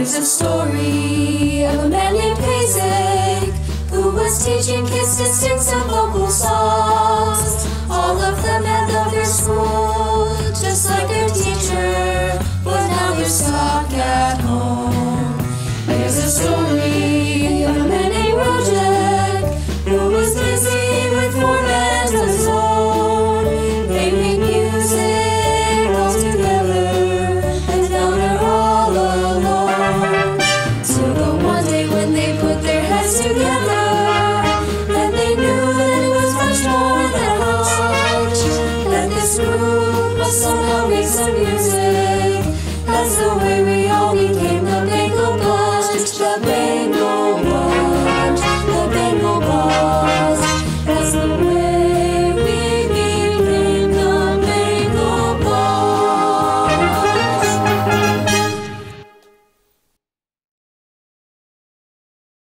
There's a story of a man named Isaac who was teaching kids to sing some vocal songs. All of them had loved their school, just like their teacher, but now they're stuck at home. There's a story of a man named Roger who was busy with 4 bands of his own. They made music all together, and now they're all alone. Till one day when they put their heads together, and they knew that it was much more than art, that this group must somehow make some music. That's the way we